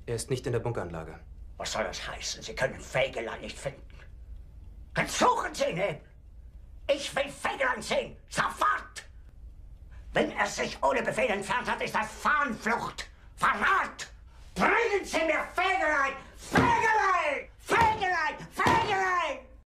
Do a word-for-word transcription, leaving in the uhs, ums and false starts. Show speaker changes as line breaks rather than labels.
Er ist nicht in der Bunkeranlage.
Was soll das heißen? Sie können Fegelein nicht finden. Dann suchen Sie ihn eben. Ich will Fegelein sehen. Sofort! Wenn er sich ohne Befehl entfernt hat, ist das Fahnenflucht. Verrat! Bringen Sie mir Fegelein!